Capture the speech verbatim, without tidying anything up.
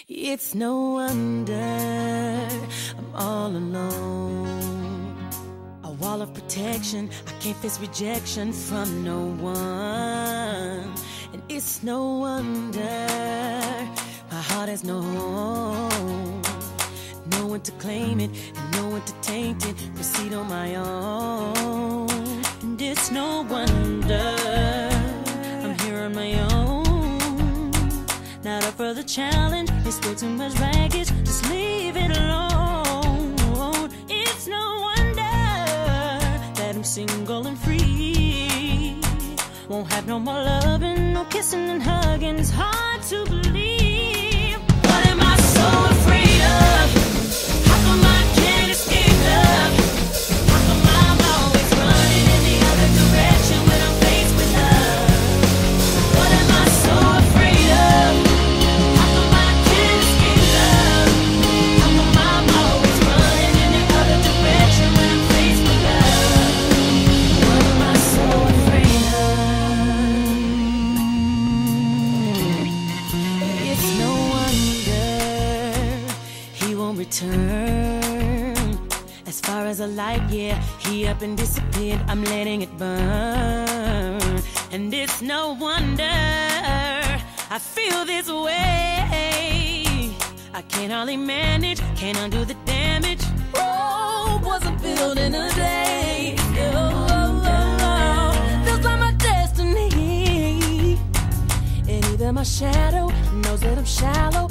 It's no wonder I'm all alone. A wall of protection, I can't face rejection from no one. And it's no wonder my heart has no home. No one to claim it, and no one to taint it. Proceed on my own. And it's no wonder I'm here on my own. Not up for the challenge, it's still too much baggage. Just leave it alone. It's no wonder that I'm single and free. Won't have no more loving, no kissing and hugging. It's hard to believe. What am I so afraid of? How come I can't escape love? How come I'm always running in the other direction when I'm faced with love? What am I so afraid of? How come I can't escape love? How come I'm always running in the other direction when I'm faced with love? What am I so afraid of? It's no wonder he won't return. As far as a light, yeah, he up and disappeared. I'm letting it burn. And it's no wonder I feel this way. I can't hardly manage, can't undo the damage. Oh, wasn't built in a day. Oh, oh, oh, feels like my destiny. And even my shadow knows that I'm shallow.